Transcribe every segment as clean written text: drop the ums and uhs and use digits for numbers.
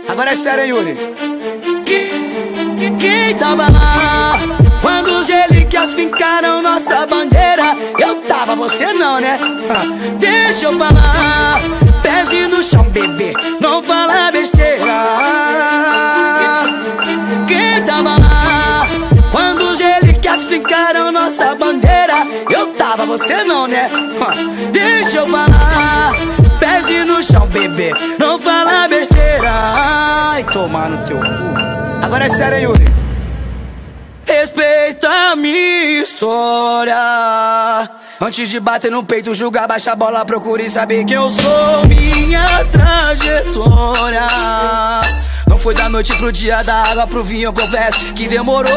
Agora é sério, hein, Yuri? Quem tava lá quando os relíquias fincaram nossa bandeira? Eu tava, você não, né? Deixa eu falar. Pezinho no chão, bebê, não fala besteira. Quem tava lá quando os relíquias fincaram nossa bandeira? Eu tava, você não, né? Deixa eu falar. Pezinho no chão, bebê, não fala besteira. Ai, tomar no teu cu. Agora é sério, hein, Yuri? Respeita a minha história. Antes de bater no peito, julgar, baixa a bola, procure saber quem eu sou. Minha trajetória não foi da noite pro dia, da água pro vinho, eu confesso que demorou.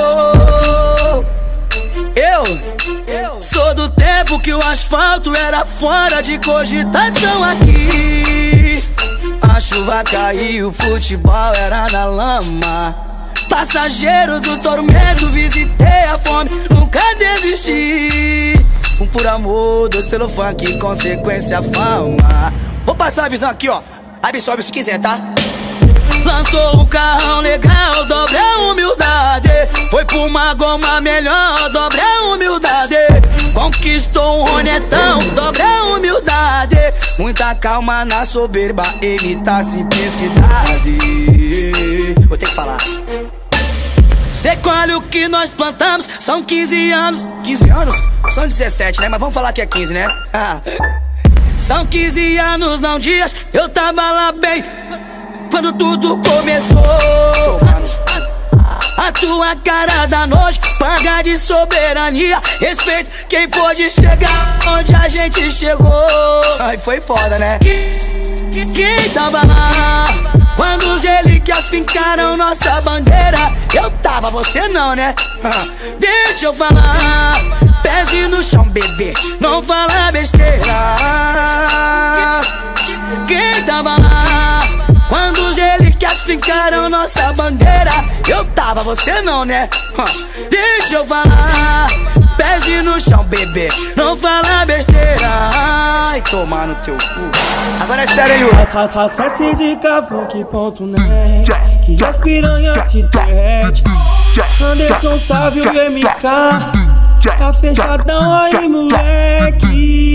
Eu sou do tempo que o asfalto era fora de cogitação aqui. A chuva caiu, o futebol era na lama. Passageiro do tormento, visitei a fome, nunca desisti. Um por amor, dois pelo funk, consequência a fama. Vou passar a visão aqui, ó, absorve se quiser, tá? Lançou um carrão legal, dobre a humildade. Foi por uma goma melhor, dobre a humildade. Conquistou um ronetão, dobre a humildade. Muita calma na soberba, evita a simplicidade. Vou ter que falar. Cê colhe o que nós plantamos, são 15 anos. 15 anos? São 17, né? Mas vamos falar que é 15, né? São 15 anos, não dias, eu tava lá bem quando tudo começou. A tua cara da noite paga de soberania. Respeito quem pôde chegar onde a gente chegou. Ai, foi foda, né? Quem tava lá quando os relíquias fincaram nossa bandeira? Eu tava, você não, né? Deixa eu falar. Pezinho no chão, bebê, não fala besteira. Quem tava lá quando os relíquias fincaram nossa bandeira? Eu tava, você não, né? Deixa eu falar. Pezinho no chão, bebê, não fala besteira. Ai, tomar no teu cu. Agora é sério, hein, Yuri? Acesse zicafunk.net, que as piranhas se derrete. Anderson Sávio e MK, tá fechadão aí, moleque.